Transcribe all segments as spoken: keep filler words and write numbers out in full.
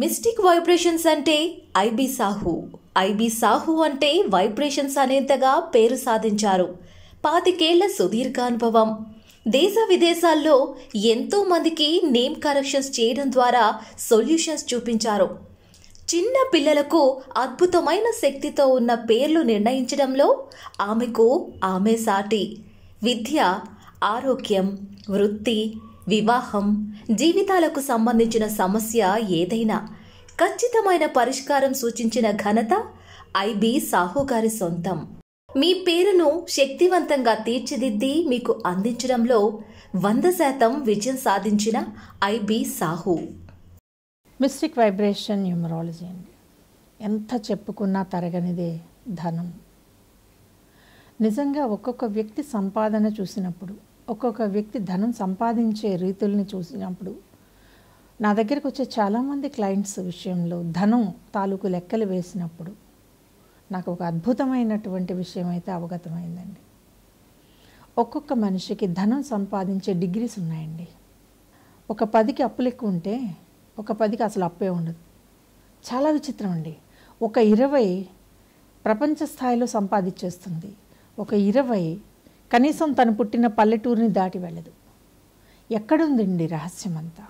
Mystic vibrations అంటే IB Sahu. IB Sahu అంటే vibrations అనేంతగా పేరు సాధించారు. పాతికేళ్ల సుదీర్ఘ అనుభవం. దేశ విదేశాల్లో ఎంతో మందికి నేమ్ కరెక్షన్స్ చేయడం ద్వారా సొల్యూషన్స్ చూపించారు. చిన్న పిల్లలకు అద్భుతమైన శక్తితో ఉన్న పేర్లు నిర్ణయించడంలో ఆమెకు ఆమె సాటి. విద్య, ఆరోగ్యం, వృత్తి, వివాహం, జీవితాలకు సంబంధించిన సమస్య ఏదైనా ఖచ్చితమైన పరిష్కారం సూచించిన ఘనత ఐబీ సాహు గారి సొంతం. మీ పేరును శక్తివంతంగా తీర్చిదిద్ది మీకు అందించడంలో వంద శాతం విజయం సాధించిన IB Sahu. Mystic vibration numerology అండి. ఎంత చెప్పుకున్నా తరగనిదే ధనం. నిజంగా ఒక్కొక్క వ్యక్తి సంపాదన చూసినప్పుడు, ఒక్కొక్క వ్యక్తి ధనం సంపాదించే రీతుల్ని చూసినప్పుడు, నా దగ్గరికి వచ్చే చాలామంది క్లయింట్స్ విషయంలో ధనం తాలూకు లెక్కలు వేసినప్పుడు నాకు ఒక అద్భుతమైనటువంటి విషయం అయితే అవగతమైందండి. ఒక్కొక్క మనిషికి ధనం సంపాదించే డిగ్రీస్ ఉన్నాయండి. ఒక పదికి అప్పులు ఎక్కువ ఉంటే ఒక పదికి అసలు అప్పే ఉండదు. చాలా విచిత్రం అండి. ఒక ఇరవై ప్రపంచ స్థాయిలో సంపాదించేస్తుంది, ఒక ఇరవై కనీసం తను పుట్టిన పల్లెటూరిని దాటి వెళ్ళదు. ఎక్కడుందండి రహస్యం అంతా?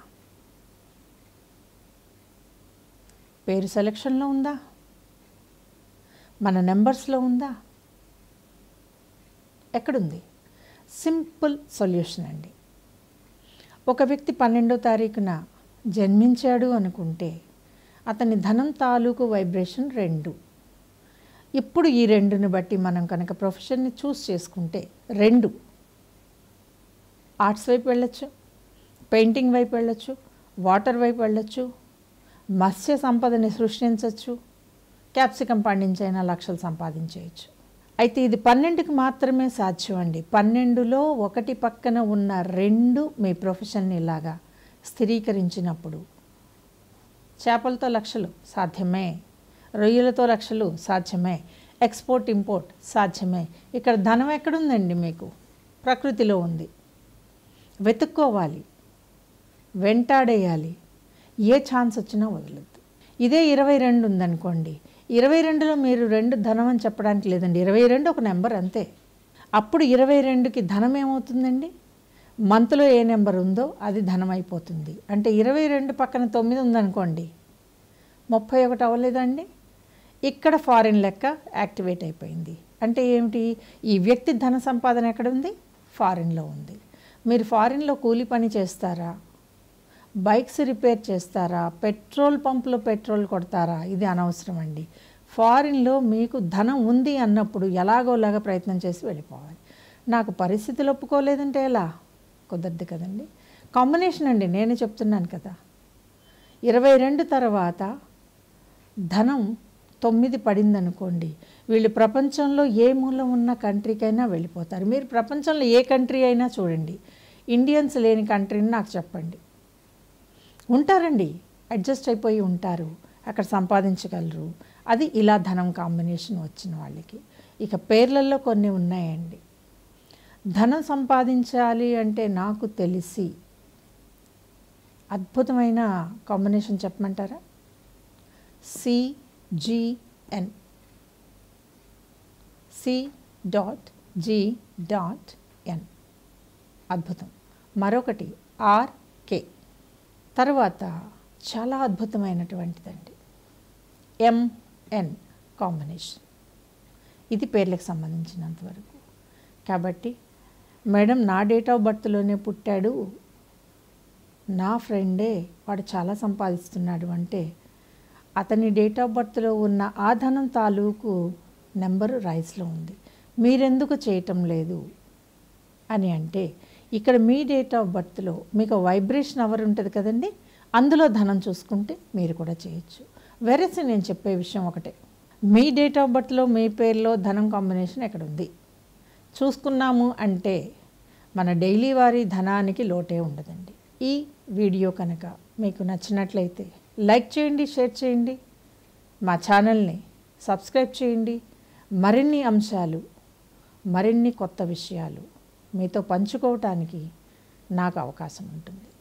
పేరు సెలక్షన్లో ఉందా? మన నెంబర్స్లో ఉందా? ఎక్కడుంది? సింపుల్ సొల్యూషన్ అండి. ఒక వ్యక్తి పన్నెండో తారీఖున జన్మించాడు అనుకుంటే అతని ధనం తాలూకు వైబ్రేషన్ రెండు. ఇప్పుడు ఈ రెండుని బట్టి మనం కనుక ప్రొఫెషన్ని చూస్ చేసుకుంటే రెండు ఆర్ట్స్ వైపు వెళ్ళొచ్చు, పెయింటింగ్ వైపు వెళ్ళొచ్చు, వాటర్ వైపు వెళ్ళొచ్చు, మత్స్య సంపదని సృష్టించవచ్చు, క్యాప్సికం పండించైనా లక్షలు సంపాదించేయచ్చు. అయితే ఇది పన్నెండుకి మాత్రమే సాధ్యం అండి. పన్నెండులో ఒకటి పక్కన ఉన్న రెండు మీ ప్రొఫెషన్ని ఇలాగా స్థిరీకరించినప్పుడు చేపలతో లక్షలు సాధ్యమే, రొయ్యలతో లక్షలు సాధ్యమే, ఎక్స్పోర్ట్ ఇంపోర్ట్ సాధ్యమే. ఇక్కడ ధనం ఎక్కడుందండి? మీకు ప్రకృతిలో ఉంది. వెతుక్కోవాలి, వెంటాడేయాలి. ఏ ఛాన్స్ వచ్చినా వదలద్దు. ఇదే ఇరవై రెండు ఉందనుకోండి, ఇరవై రెండులో మీరు రెండు ధనం అని చెప్పడానికి లేదండి. ఇరవై రెండు ఒక నెంబర్ అంతే. అప్పుడు ఇరవై రెండుకి ధనం ఏమవుతుందండి? మంత్లో ఏ నెంబర్ ఉందో అది ధనం అయిపోతుంది. అంటే ఇరవై రెండు పక్కన తొమ్మిది ఉందనుకోండి, ముప్పై ఒకటి అవ్వలేదండి. ఇక్కడ ఫారిన్ లెక్క యాక్టివేట్ అయిపోయింది. అంటే ఏమిటి? ఈ వ్యక్తి ధన సంపాదన ఎక్కడుంది? ఫారిన్లో ఉంది. మీరు ఫారిన్లో కూలి పని చేస్తారా? బైక్స్ రిపేర్ చేస్తారా? పెట్రోల్ పంపులో పెట్రోల్ కొడతారా? ఇది అనవసరం అండి. ఫారిన్లో మీకు ధనం ఉంది అన్నప్పుడు ఎలాగోలాగా ప్రయత్నం చేసి వెళ్ళిపోవాలి. నాకు పరిస్థితులు ఒప్పుకోలేదంటే ఎలా? కుదరదు కదండి. కాంబినేషన్ అండి, నేనే చెప్తున్నాను కదా. ఇరవై రెండు తర్వాత ధనం తొమ్మిది పడిందనుకోండి, వీళ్ళు ప్రపంచంలో ఏ మూల ఉన్న కంట్రీకైనా వెళ్ళిపోతారు. మీరు ప్రపంచంలో ఏ కంట్రీ అయినా చూడండి, ఇండియన్స్ లేని కంట్రీని నాకు చెప్పండి, ఉంటారండి. అడ్జస్ట్ అయిపోయి ఉంటారు, అక్కడ సంపాదించగలరు. అది ఇలా ధనం కాంబినేషన్ వచ్చిన వాళ్ళకి. ఇక పేర్లలో కొన్ని ఉన్నాయండి. ధనం సంపాదించాలి అంటే నాకు తెలిసి అద్భుతమైన కాంబినేషన్ చెప్పమంటారా? CGN, C dot G dot N, అద్భుతం. మరొకటి ఆర్కే, తర్వాత చాలా అద్భుతమైనటువంటిదండి ఎంఎన్ కాంబినేషన్. ఇది పేర్లకు సంబంధించినంతవరకు. కాబట్టి మేడం నా డేట్ ఆఫ్ బర్త్లోనే పుట్టాడు, నా ఫ్రెండే వాడు చాలా సంపాదిస్తున్నాడు అంటే అతని డేట్ ఆఫ్ బర్త్లో ఉన్న ఆ ధనం తాలూకు నెంబరు రైస్లో ఉంది, మీరెందుకు చేయటం లేదు అని అంటే, ఇక్కడ మీ డేట్ ఆఫ్ బర్త్లో మీకు వైబ్రేషన్ అవర్ ఉంటుంది కదండి, అందులో ధనం చూసుకుంటే మీరు కూడా చేయొచ్చు. వెరస్ నేను చెప్పే విషయం ఒకటే, మీ డేట్ ఆఫ్ బర్త్లో మీ పేరులో ధనం కాంబినేషన్ ఎక్కడ ఉంది చూసుకున్నాము అంటే మన డైలీ వారీ ధనానికి లోటే ఉండదండి. ఈ వీడియో కనుక మీకు నచ్చినట్లయితే లైక్ చేయండి, షేర్ చేయండి, మా ఛానల్ని సబ్స్క్రైబ్ చేయండి. మరిన్ని అంశాలు, మరిన్ని కొత్త విషయాలు మీతో పంచుకోవటానికి నాకు అవకాశం ఉంటుంది.